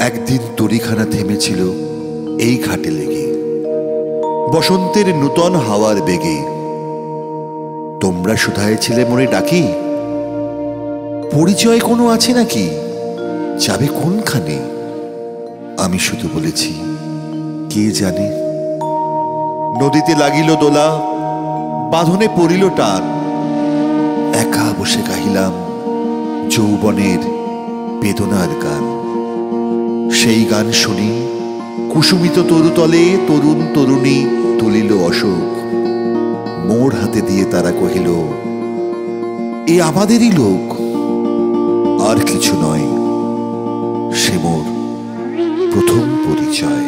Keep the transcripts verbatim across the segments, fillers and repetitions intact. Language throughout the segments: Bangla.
একদিন তরিখানা থেমেছিল এই ঘাটে লেগে, বসন্তের নূতন হাওয়ার বেগে। তোমরা শুধায় ছিলে মোরে ডাকি, পরিচয় কোনো আছে নাকি, যাবে কোনখানে? আমি শুধু বলেছি কে জানে। নদীতে লাগিল দোলা, বাঁধনে পড়িল টান, একা বসে গাহিলাম যৌবনের বেদনার গান। সেই গান শুনি কুসুমিত তরুতলে তরুণ তরুণী তুলিল অশোক। মোড় হাতে দিয়ে তারা কহিল, এ আমাদেরই লোক। আর কিছু নয়, সে মোর প্রথম পরিচয়।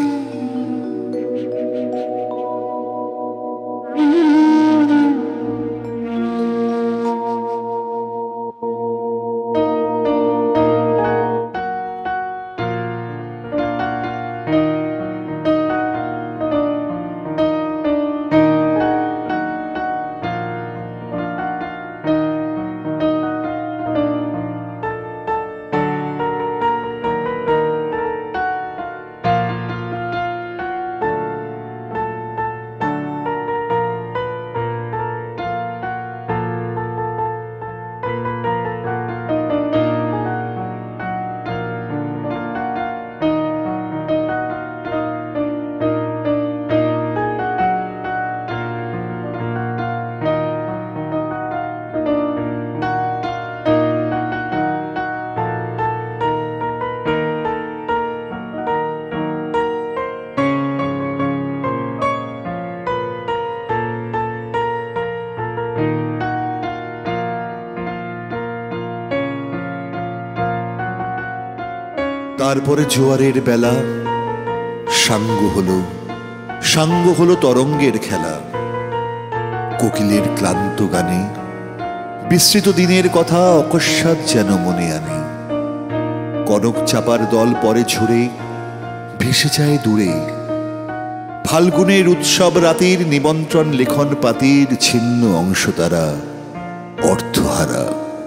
তারপরে জোয়ারের বেলা সাঙ্গ হলো, সাঙ্গ হলো তরঙ্গের খেলা। কোকিলের ক্লান্ত গানে বিস্মৃত দিনের কথা অকস্মাৎ যেন মনে আনে। কনক চাপার দল পরে ঝরে ভেসে যায় দূরে। ফাল্গুনের উৎসব রাতের নিমন্ত্রণ লেখন পাতির ছিন্ন অংশ তারা অর্থহারা।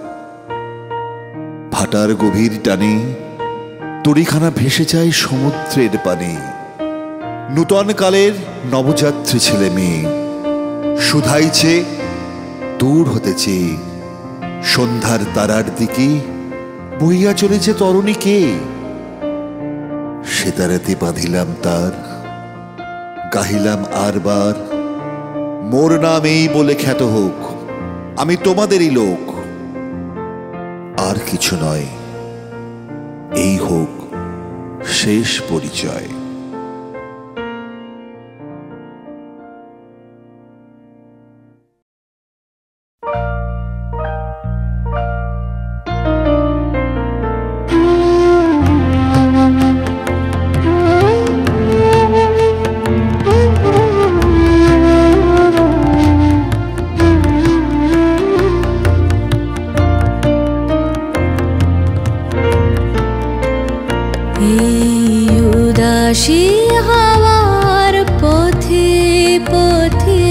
ভাটার গভীর টানে তরিখানা ভেসে যায় সমুদ্রের পানে। নূতন কালের নবযাত্রী ছেলে মেয়ে শুধাইছে দূর হতেছে। সন্ধ্যার তারার দিকে বইয়া চলেছে তরুণীকে। সে তারাতে বাঁধিলাম তার, গাহিলাম আরবার, মোর নাম এই বলে খ্যাত হোক, আমি তোমাদেরই লোক। আর কিছু নয়, এই হোক শেষ পরিচয়। উদাসী হাওয়ার পথে পথে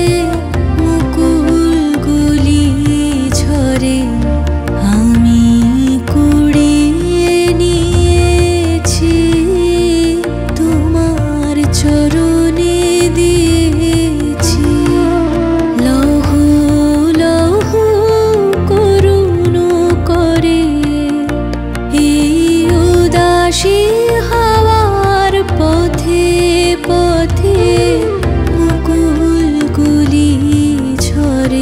মুকুলগুলি ঝরে, আমি কুড়িয়ে নিয়েছি তোমার চরণে দিয়েছি। লৌহ লৌহ করুণ করে এই উদাসী পথে পথে মুকুলগুলি ঝরে।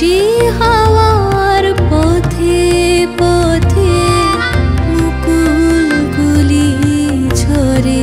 হাওয়ার পথে পথে মুকুলগুলি ঝরে।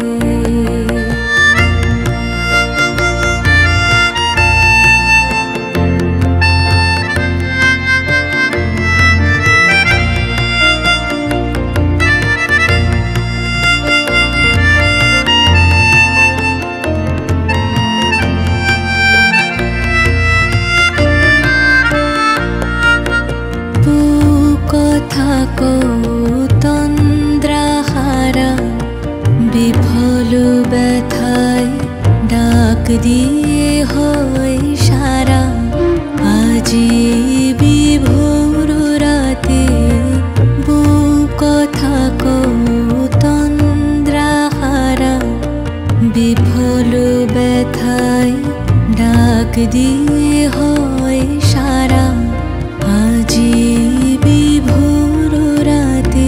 তন্দ্রাহারা বিফল ব্যথায় ডাক দিয়ে হয় সারা। আজি বিভোর রাতে বউ কথা কও তন্দ্রাহারা বিফল ব্যথায় ডাক দিয়ে হয় সারা। আজি বিভোর রাতে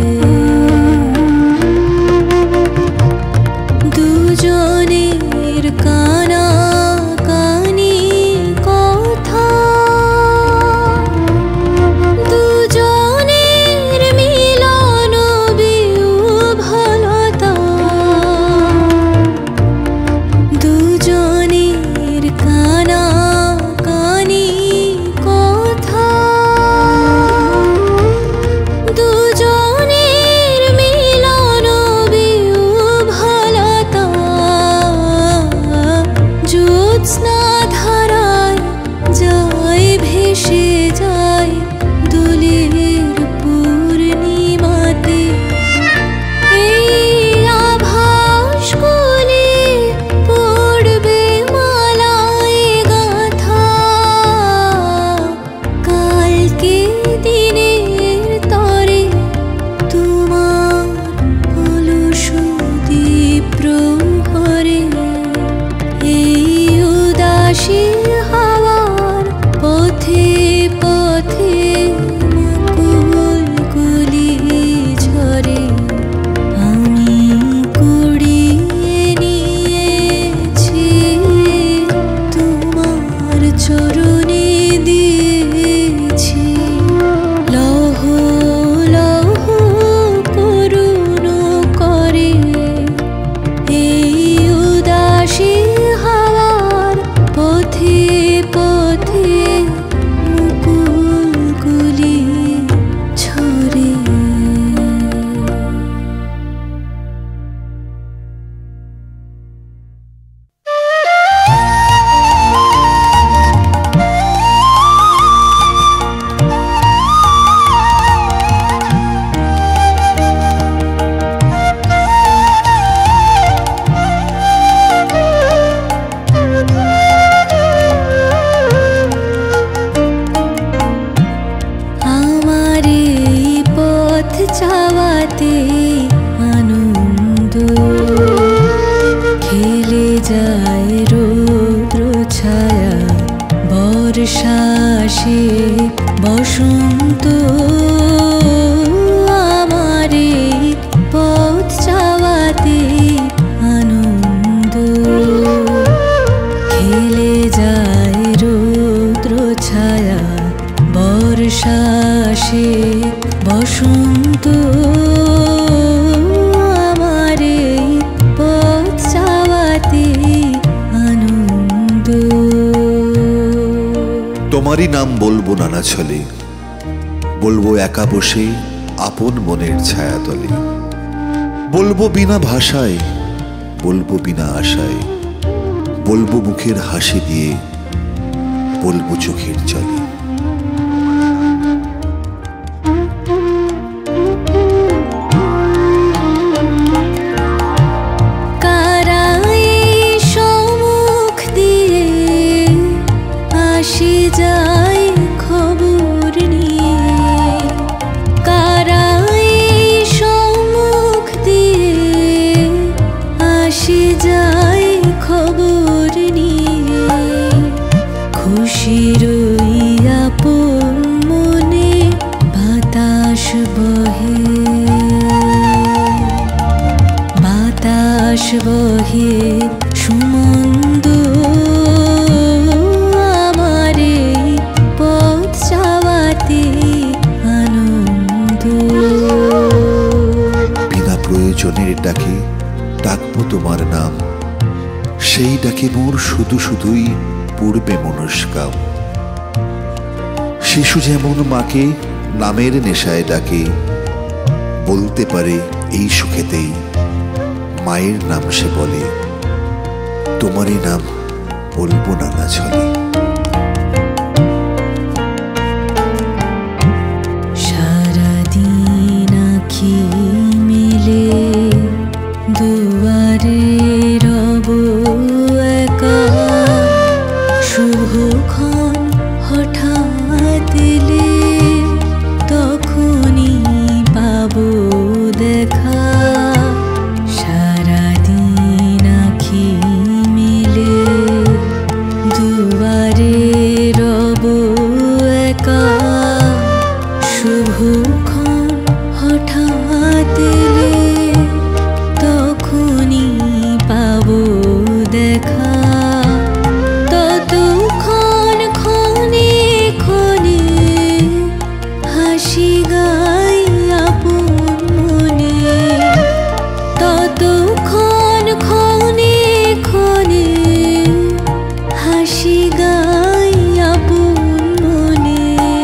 দুজনের কানা কানি কথা, দুজনের মিলন বিহ্বলতা, দুজনের কানা কানি কথা, দুজনের মিলন বিহ্বলতা। জ্যোৎস্না ধারায় যায় ভেসে যায় দোলের পূর্ণিমাতে। এই আভাসগুলি পড়বে মালায় গাথা, কালকে দিনের তরে তোমার অলস দ্বীপ প্রহরে। এই উদাসী হাওয়ার পথে পথে মুকুলগুলি ঝরে। আমি কুড়িয়ে নিয়েছি তোমার চরণে দিয়েছি। লৌহ লৌহ করুণ করে এই উদাসী হাওয়ার পথে পথে মুকুলগুলি ঝরে। আমার এই পথ চাওয়াতে আনন্দ খেলে যায় রৌদ্র ছায়া বর্ষা আসে বসন্ত। আমার এই পথ চাওয়াতে আনন্দ খেলে যায় রৌদ্র ছায়া বর্ষা আসে বসন্ত। আমার এই পথ চাওয়াতে আনন্দ। তোমারই নাম বলবো নানা ছলে, বলবো একা বসে আপন মনের ছায়াতলে। বলবো বিনা ভাষায়, বলবো বিনা আশায়, বলবো মুখের হাসি দিয়ে, বলবো চোখের জলে। কারা এই সম্মুখ দিয়ে আসি যায় খবর নিয়ে। কারা এই সম্মুখ দিয়ে আসি যায় খবর নিয়ে। খুশির সেই ডাকে মোর শুধু শুধুই পূর্বে মনস্কাম। শিশু যেমন মাকে নামের নেশায় ডাকে, বলতে পারে এই সুখেতেই মায়ের নাম সে বলে, তোমারই নাম বলবো নানা ছলে। সারাদিন আঁখি মেলে দুয়ারে রব একা, শুভক্ষণ হঠাৎ এলে তখনই পাবো দেখা। সারাদিন আঁখি মেলে দুয়ারে রব একা, শুভক্ষণ হঠাৎ এলে তখনই পাবো দেখা। ততক্ষণ ক্ষণে ক্ষণে হাসি গাই আপন মনে, ততক্ষণ ক্ষণে ক্ষণে হাসি গাই আপন মনে।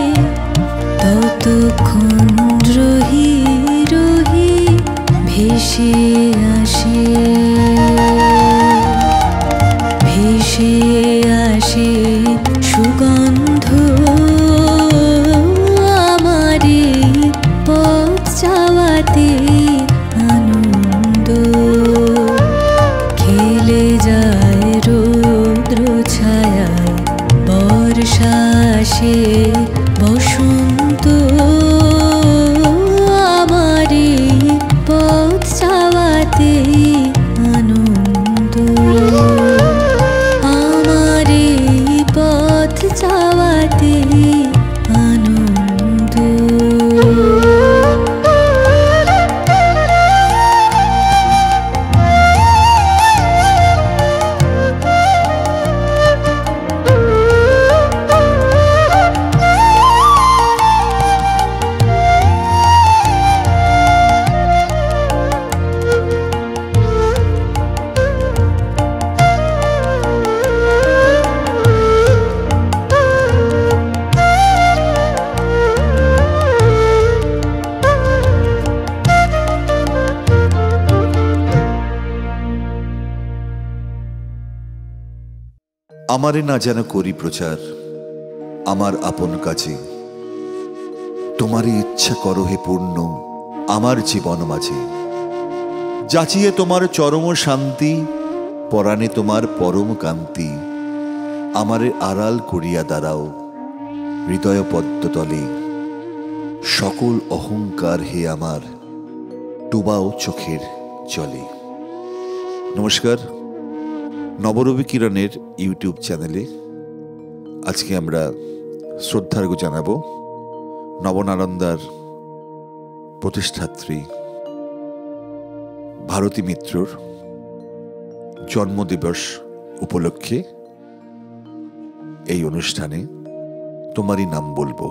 ততক্ষণ রহি রহি ভেসে আসে ভেসে আসে সুগন্ধ আমারে পথ চাওয়াতে আনন্দ। খেলে যায় রৌদ্র ছায়ায় বর্ষা আসে বসন্ত আমারে পথ চাওয়াতে আনন্দ। আমারে পথ চাওয়াতে আনন্দ। আমারে না যেন করি প্রচার আমার আপন কাছে, তোমারই ইচ্ছা করো হে পূর্ণ আমার জীবন মাঝে। যাচিয়ে তোমার চরম শান্তি, পরাণে তোমার পরম কান্তি, আমারে আড়াল করিয়া দাঁড়াও হৃদয় পদ্মতলে। সকল অহংকার হে আমার ডুবাও চোখের জলে। নমস্কার, নবরবি কিরণের ইউটিউব চ্যানেলে আজকে আমরা শ্রদ্ধার্ঘ্য জানাব নবনালন্দার প্রতিষ্ঠাত্রী ভারতী মিত্রর জন্মদিবস উপলক্ষে এই অনুষ্ঠানে তোমারই নাম বলবো।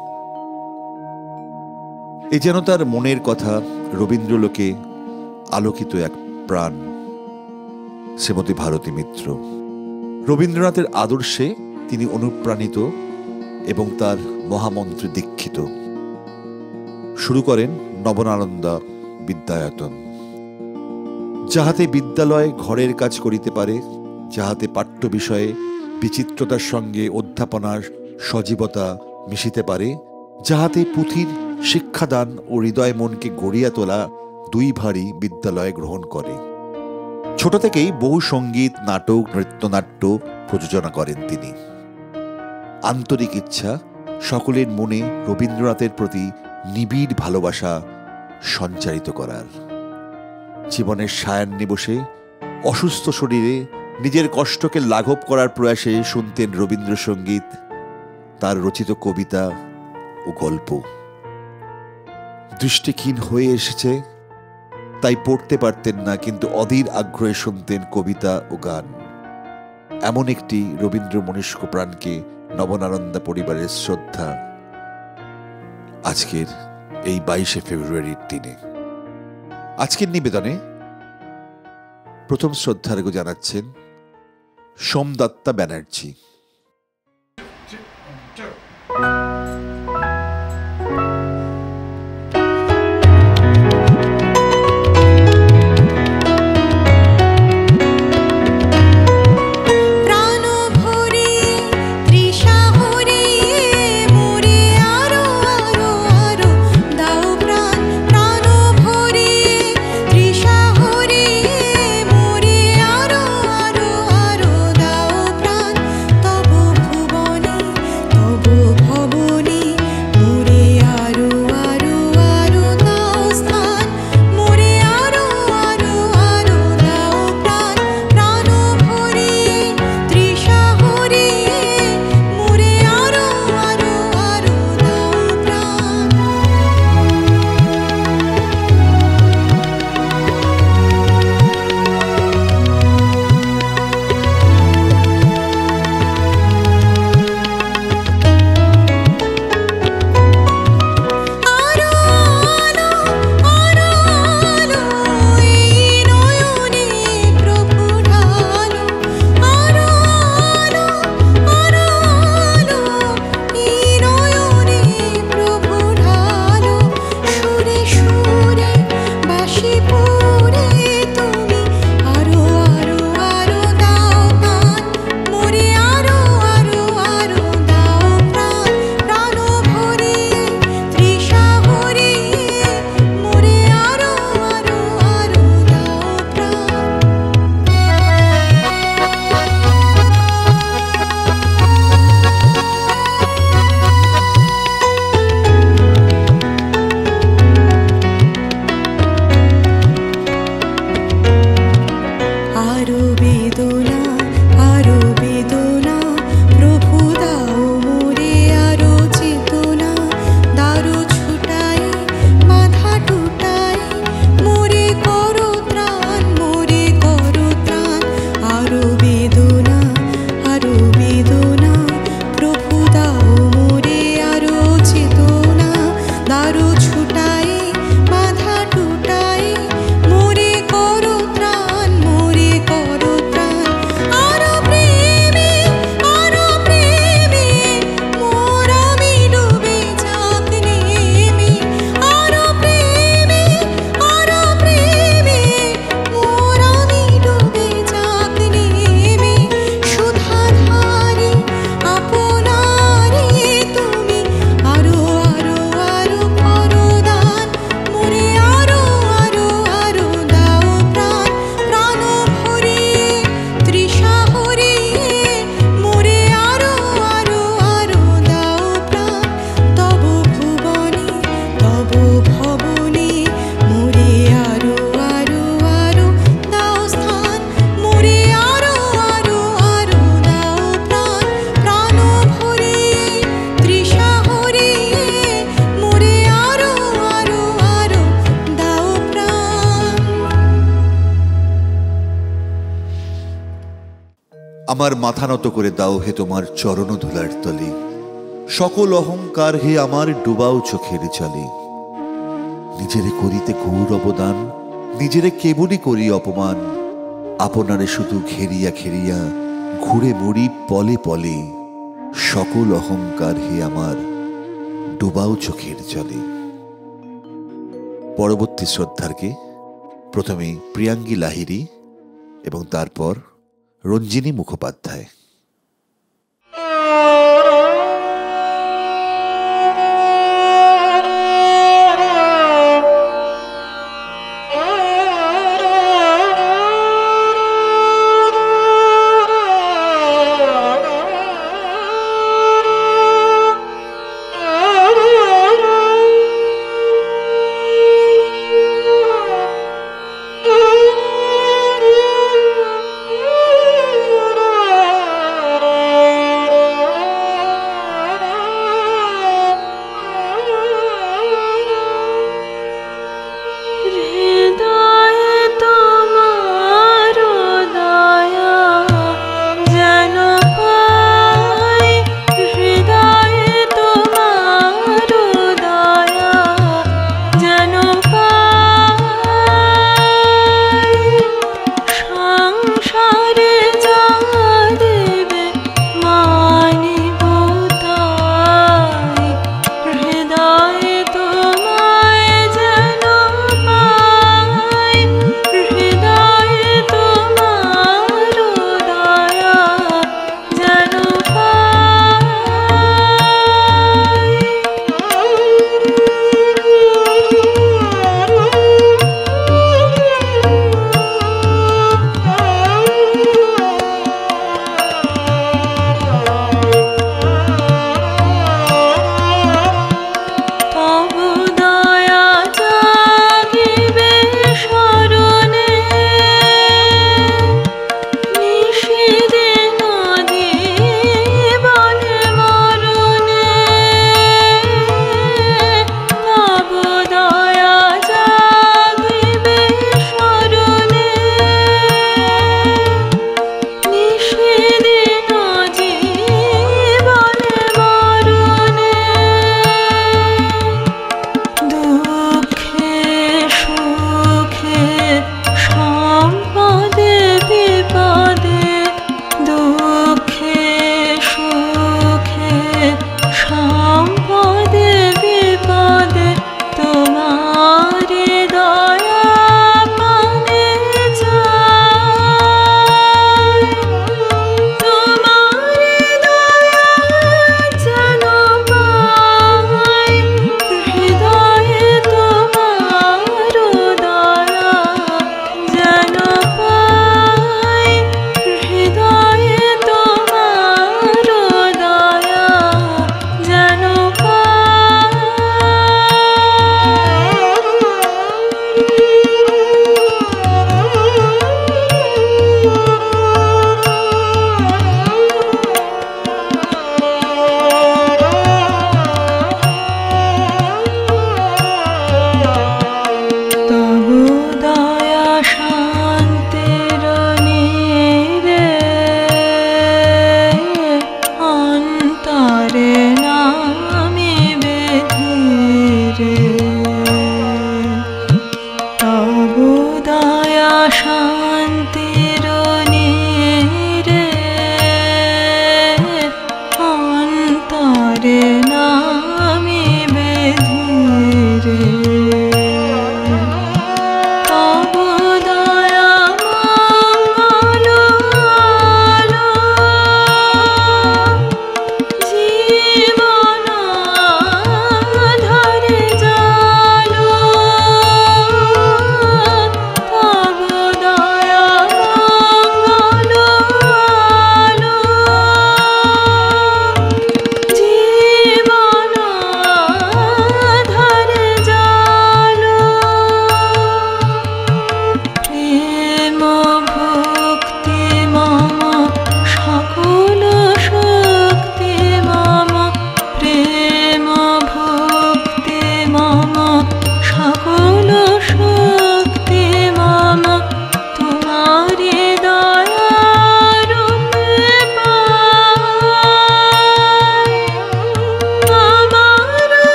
এ যেন তার মনের কথা, রবীন্দ্রলোকে আলোকিত এক প্রাণ শ্রীমতী ভারতী মিত্র। রবীন্দ্রনাথের আদর্শে তিনি অনুপ্রাণিত এবং তার মহামন্ত্রে দীক্ষিত। শুরু করেন নবনালন্দা বিদ্যায়তন, যাহাতে বিদ্যালয় ঘরের কাজ করিতে পারে, যাহাতে পাঠ্য বিষয়ে বিচিত্রতার সঙ্গে অধ্যাপনার সজীবতা মিশিতে পারে, যাহাতে পুঁথির শিক্ষাদান ও হৃদয় মনকে গড়িয়া তোলা দুই ভারই বিদ্যালয়ে গ্রহণ করে। ছোট থেকেই বহু সঙ্গীত, নাটক, নৃত্যনাট্য প্রযোজনা করেন তিনি। আন্তরিক ইচ্ছা সকলের মনে রবীন্দ্রনাথের প্রতি নিবিড় ভালোবাসা সঞ্চারিত করার। জীবনের সায়াহ্নে বসে অসুস্থ শরীরে নিজের কষ্টকে লাঘব করার প্রয়াসে শুনতেন রবীন্দ্রসঙ্গীত, তার রচিত কবিতা ও গল্প। দৃষ্টিহীন হয়ে এসেছে তাই পড়তে পারতেন না, কিন্তু অধীর আগ্রহে শুনতেন কবিতা ও গান। এমন একটি রবীন্দ্র মনস্ক প্রাণকে নবনালন্দা পরিবারের শ্রদ্ধা আজকের এই বাইশে ফেব্রুয়ারির দিনে। আজকের নিবেদনে প্রথম শ্রদ্ধার্ঘ্য জানাচ্ছেন সোমদত্তা ব্যানার্জি। আমার মাথা নত করে দাও হে তোমার চরণ ধুলার তলে, সকল অহংকার হে আমার ডুবাও চোখের জলে। নিজেরে করিতে ঘোর অবদান, নিজেরে কেবলই করি অপমান, আপনারে শুধু ঘেরিয়া ঘেরিয়া ঘুরে মরি পলে পলে। সকল অহংকার হে আমার ডুবাও চোখের জলে। পরবর্তী শ্রদ্ধার্ঘে প্রথমে প্রিয়াঙ্গী লাহিড়ী এবং তারপর রঞ্জিনী মুখোপাধ্যায়। Oh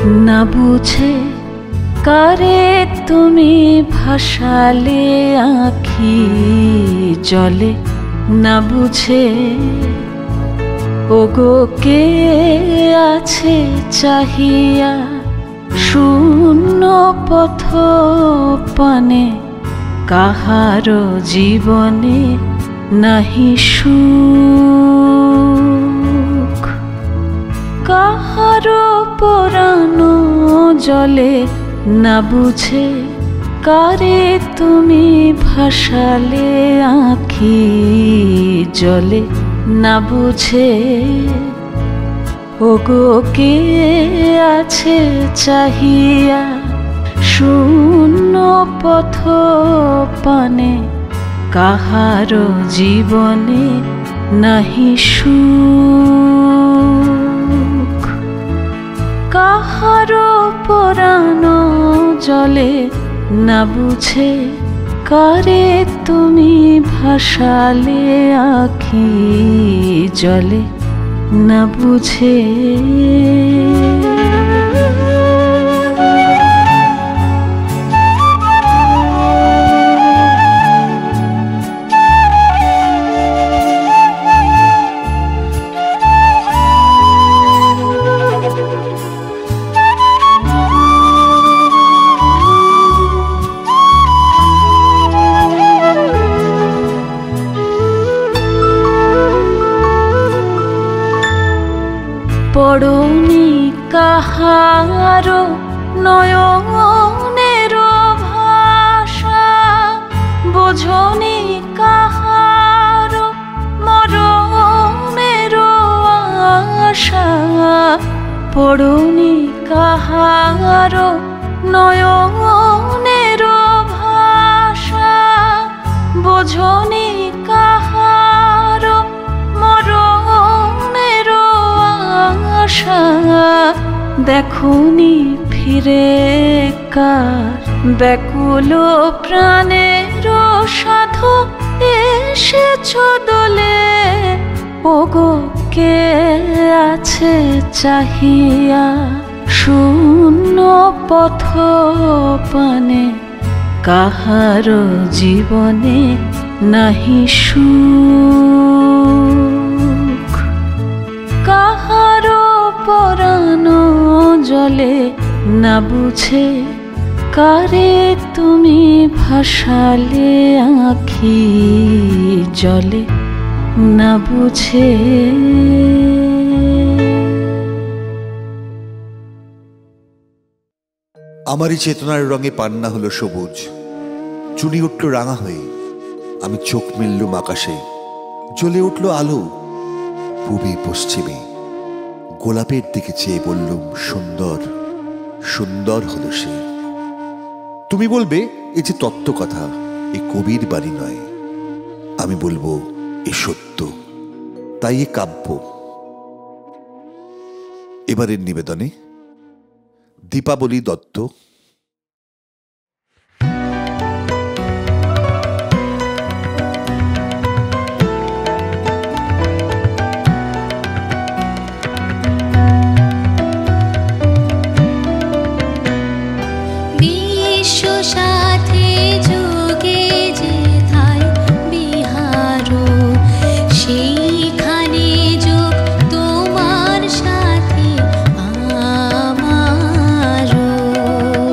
না বুঝে কারে তুমি ভাসালে আঁখি জলে না বুঝে ওগো কে আছে চাহিয়া শূন্য পথ পানে কাহার জীবনে নাহি সুখ কাহার পরাণ জলে না বুঝে কারে তুমি ভাসালে আঁখি জলে না বুঝে ওগো কে আছে চাহিয়া শূন্য পথ পানে কাহার জীবনে নাহি সুখ কাহার পরাণ জলে না বুঝে কারে তুমি ভাসালে আঁখি জলে না বুঝে পড়নি কাহার নয়নের ভাষা বোঝনি কাহার মরণের আশা পড়নি কাহার নয়নের ভাষা বোঝনি কাহার মরণের আশা দেখুনি ফিরে কার ব্যাকুল প্রাণের সাধু এসেছ দোলে ওগো কে আছে চাহিয়া শূন্য পথ পানে কাহার জীবনে নাহি সুখ কাহার পরাণ জলে না বুঝে কারে তুমি ভাসালে আঁখি জলে না বুঝে আমারই চেতনার রঙে পান্না হলো সবুজ, চুনি উঠল রাঙা হয়ে, আমি চোখ মেললুম আকাশে, জ্বলে উঠল আলো পূবে পশ্চিমে, গোলাপের দিকে চেয়ে বললুম সুন্দর সুন্দর হলো সে। তুমি বলবে এ যে তত্ত্ব কথা, এ কবির বাণী নয়। আমি বলবো এ সত্য, তাই এ কাব্য। এবারের নিবেদনে দীপাবলি দত্ত। তোমার সাথে আমারও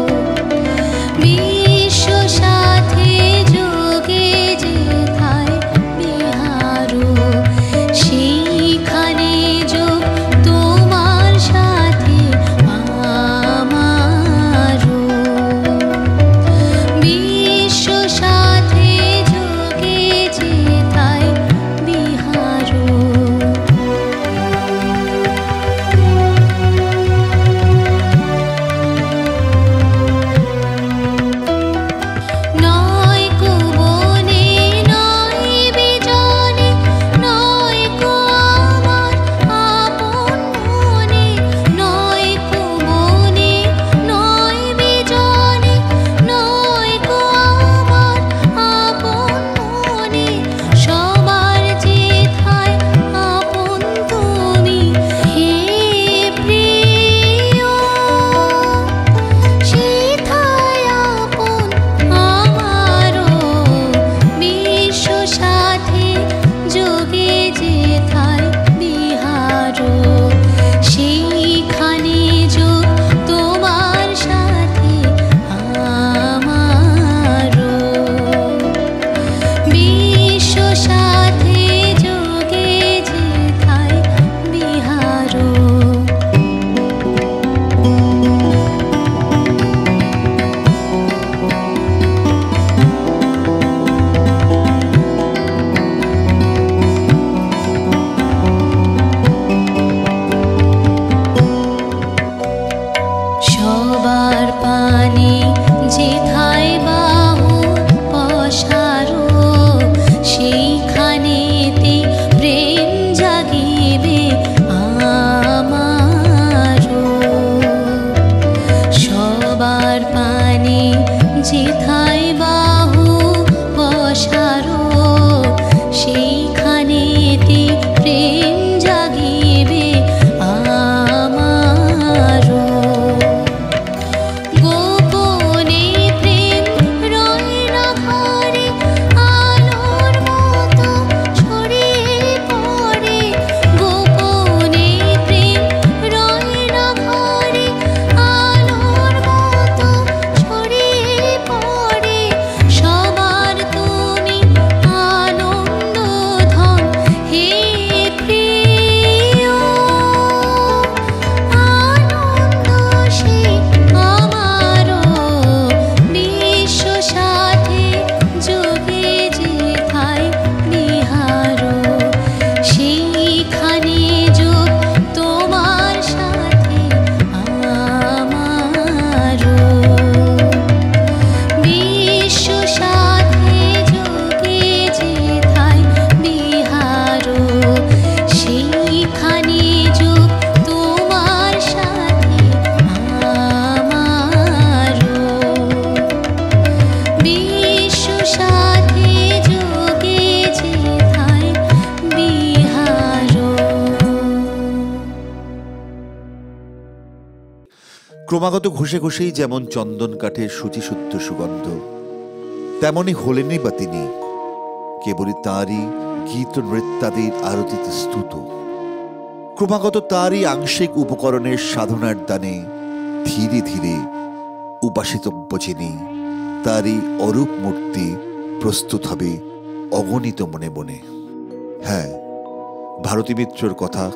ক্রমাগত ঘষে ঘষেই যেমন চন্দন কাঠের শুচিশুদ্ধ সুগন্ধ, তেমনি হলেনই বা তিনি কেবলই তাঁরই গীত নৃত্যাদির আরতিতে স্তুত। ক্রমাগত তাঁরই আংশিক উপকরণের সাধনার দানে ধীরে ধীরে উপাসিতব্য যিনি, তাঁরই অরূপ মূর্তি প্রস্তুত হবে অগণিত মনে মনে। হ্যাঁ, ভারতী মিত্রর কথা,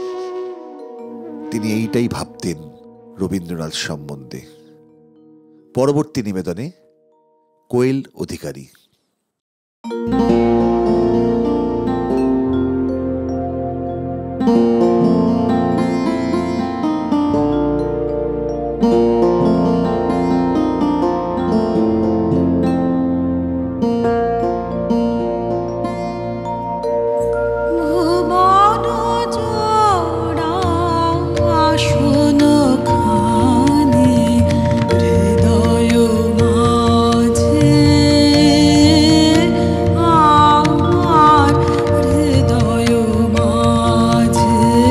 তিনি এইটাই ভাবতেন রবীন্দ্রনাথ সম্বন্ধে। পরবর্তী নিবেদনে কোয়েল অধিকারী। হৃদয় মাঝে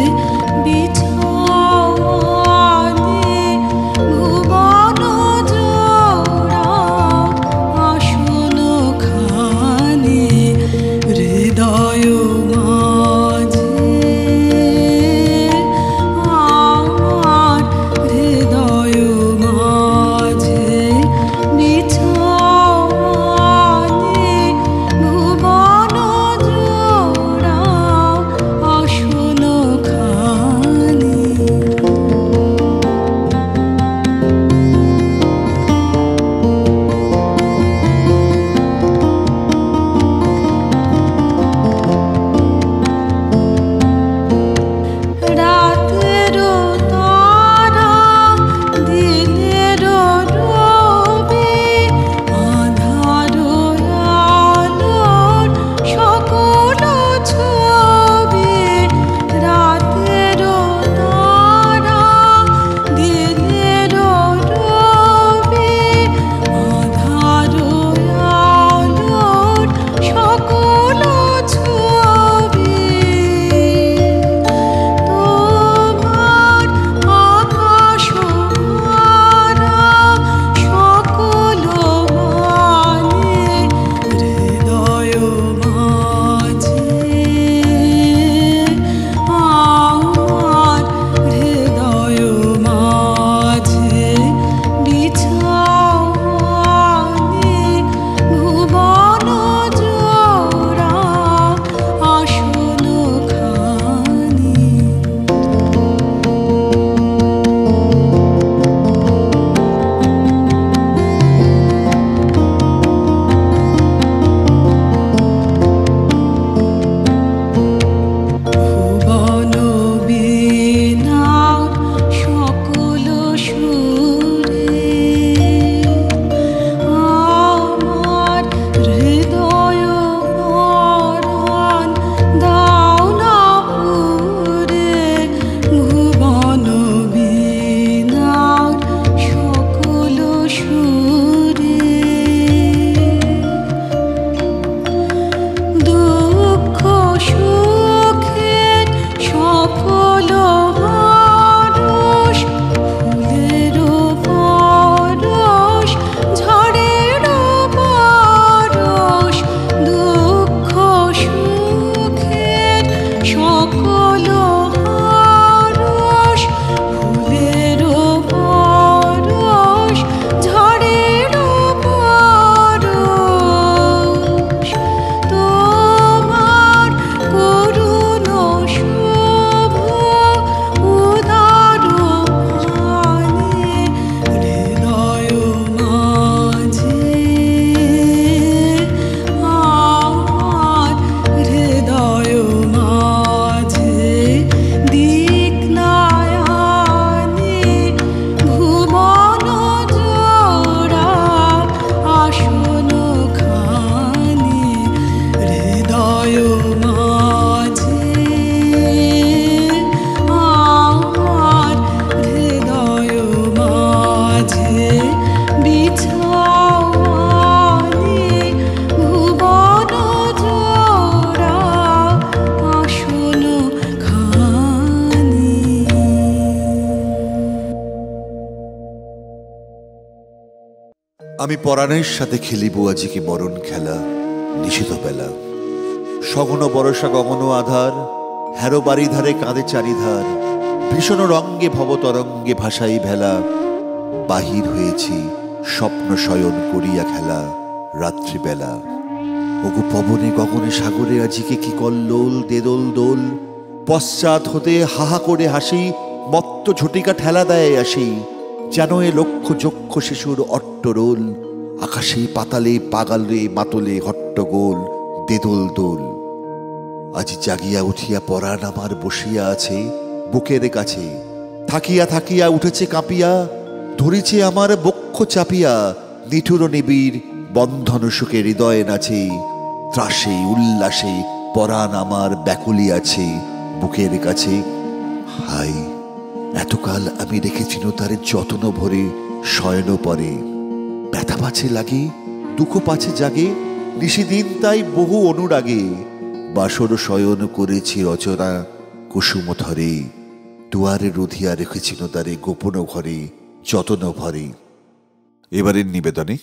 আমি পরাণের সাথে খেলিব আজিকে মরণ খেলা নিষিদ্ধ বেলা। সঘন বরষা গগন আধার, হ্যারো বাড়ি ধারে কাঁদে চারিধার, ভীষণ রঙ্গে ভবতরঙ্গে ভাসাই ভেলা। বাহির হয়েছি স্বপ্ন শয়ন করিয়া খেলা রাত্রিবেলা। ওগো পবনে গগনে সাগরে আজিকে কি কল্লোল দেদোল দোল। পশ্চাৎ হতে হাহা করে হাসি, মত্ত ঝটিকা ঠেলা দেয় আসি। যেন এ লক্ষ যক্ষ শিশুর অট্টরোল, আকাশে পাতালে পাগালে মাতলে হট্টগোল দেদোল দোল। আজি জাগিয়া উঠিয়া পরাণ আমার বসিয়া আছে বুকের কাছে। থাকিয়া থাকিয়া উঠেছে কাঁপিয়া, ধরিছে আমার বক্ষ চাপিয়া। নিঠুর নিবিড় বন্ধন সুখে হৃদয়ে নাচে, ত্রাসে উল্লাসে পরাণ আমার ব্যাকুলি আছে বুকের কাছে। হাই এতকাল আমি রেখেছিল তার যত্ন ভরে শয়ন পরে। ব্যথা পাছে লাগে দুঃখ পাছে জাগে, নিশিদিন তাই বহু অনুরাগে। বাসর শয়ন করেছি রচনা কুসুম ধরে, দুয়ারে রুধিয়া রেখেছিল তারে গোপন ঘরে যতন ভরে। এবারের নিবেদনে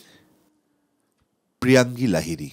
প্রিয়াঙ্গী লাহিড়ী।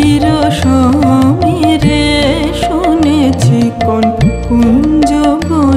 কোন কুঞ্জ বনে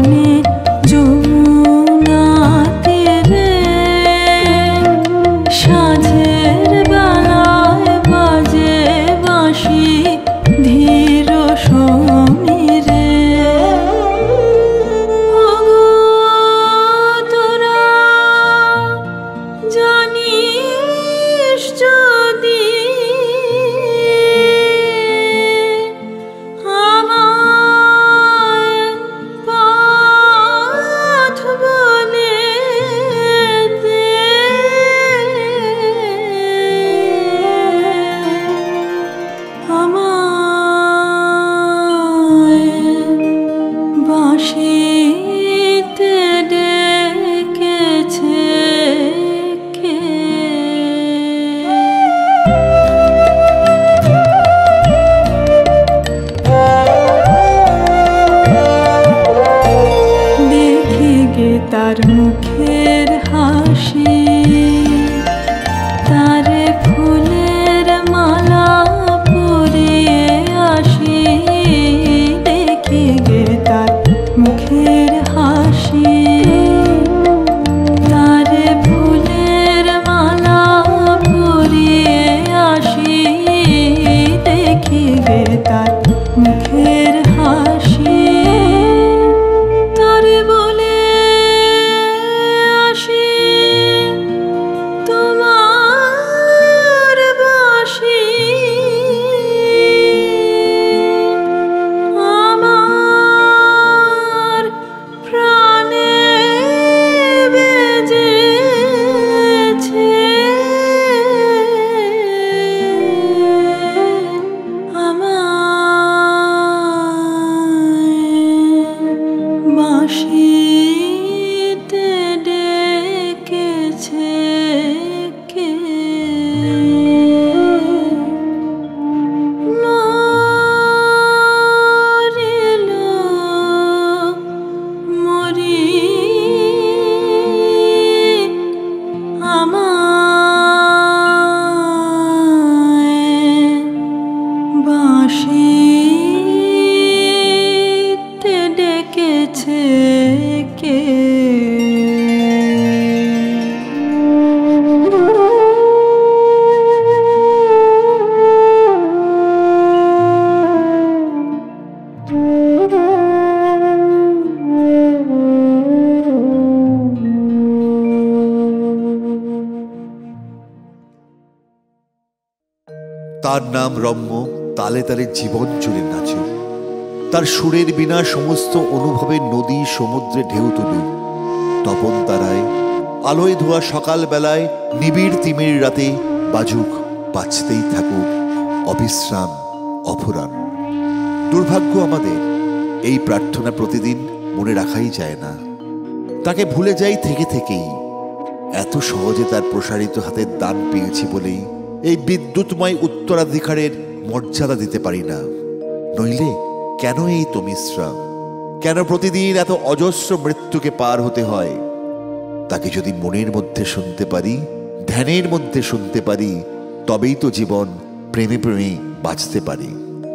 তার নাম রম্য, তালে তালে জীবন জুড়ে নাচুক। তার সুরের বিনা সমস্ত অনুভবের নদী সমুদ্রে ঢেউ তুলুক। তপন তারায় আলোয় ধোয়া সকাল বেলায় নিবিড় তিমির রাতে বাজুক, বাঁচতেই থাকুক অবিশ্রাম অফুরান। দুর্ভাগ্য আমাদের, এই প্রার্থনা প্রতিদিন মনে রাখাই যায় না। তাকে ভুলে যাই থেকে থেকেই। এত সহজে তার প্রসারিত হাতের দান পেয়েছি বলেই এই বিদ্যুৎময় উত্তরাধিকারের মর্যাদা দিতে পারি না। নইলে কেন এই তমিশ্রা? কেন প্রতিদিন এত অজস্র মৃত্যুকে পার হতে হয়? তাকে যদি মনের মধ্যে শুনতে পারি, ধ্যানের মধ্যে শুনতে পারি, তবেই তো জীবন প্রেমে প্রেমে বাঁচতে পারি।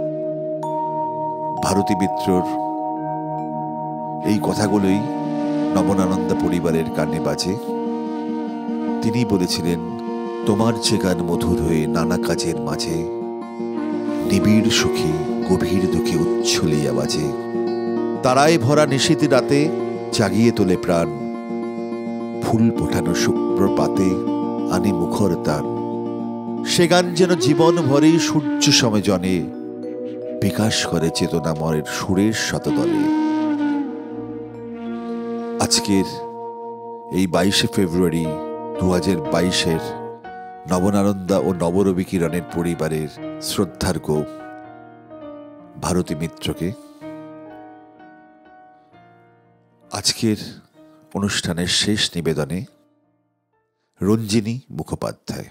ভারতী মিত্রর এই কথাগুলোই নবনানন্দা পরিবারের কানে বাজে। তিনি বলেছিলেন, তোমার যে গান মধুর হয়ে নানা কাজের মাঝে, নিবিড় সুখে গভীর দুঃখে উচ্ছলিয়া বাজে। তারায় ভরা নিশীথ রাতে জাগিয়ে তোলে প্রাণ, ফুল ফোটানো শুভ্র পাতে আনে মুখর তান। সে গান যেন জীবন ভরে সূর্য সমে জনে, বিকাশ করে চেতনাময়ের সুরের শতদলে। আজকের এই বাইশে ফেব্রুয়ারি দু হাজার বাইশের নবনানন্দা ও নবরবি কিরণের পরিবারের শ্রদ্ধার্ঘ ভারতী মিত্রকে আজকের অনুষ্ঠানের শেষ নিবেদনে রঞ্জিনী মুখোপাধ্যায়।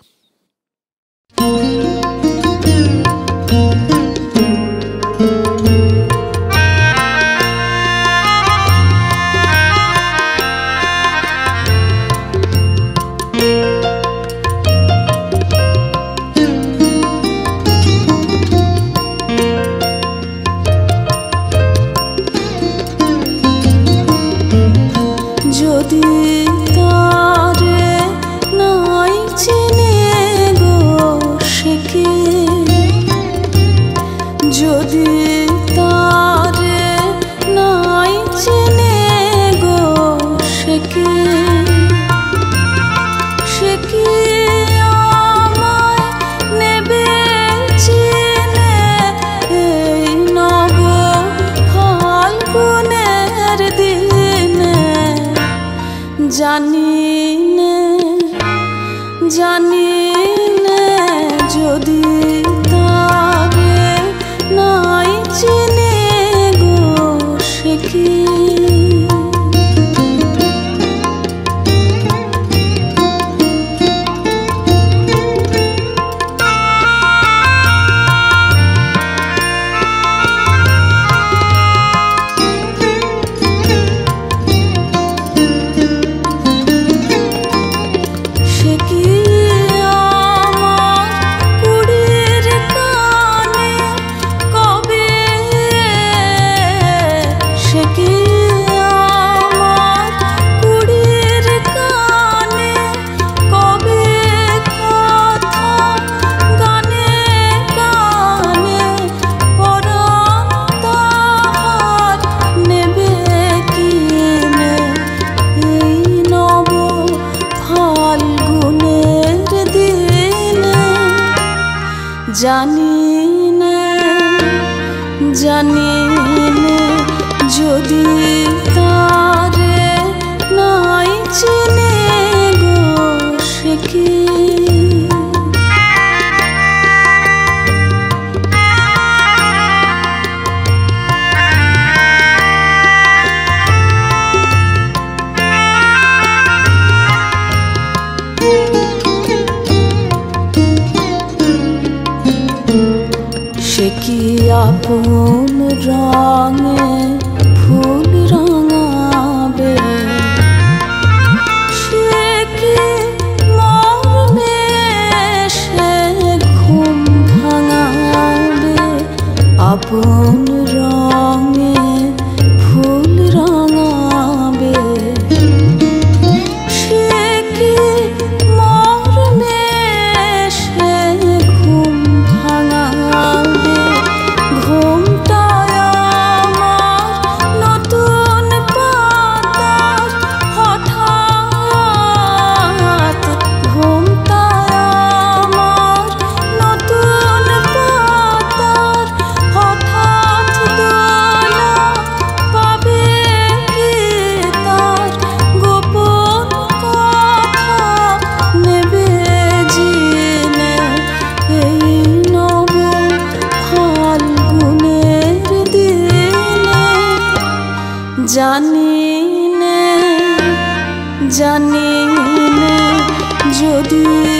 যদি তারে নাই চিনে গো সে কি, যদি তারে নাই চিনে গো সে কি, সে কি আমায় নেবে চিনে এই নব ফাল্গুনের দিনে। জানি নে জানি নে যদি তারে নাই চিনে গো সে কি। জানি নে জানি নে যদি তারে নাই চিনে গো সে কি। সে কি আপন রঙে ফুল রাঙাবে, সে কি মর্মে সে ঘুম ভাঙাবে। আপন রঙে ফুল রাঙাবে, সে কি মর্মে সে ঘুম ভাঙাবে। ঘুমটায় আমার জানি নে জানি নে যদি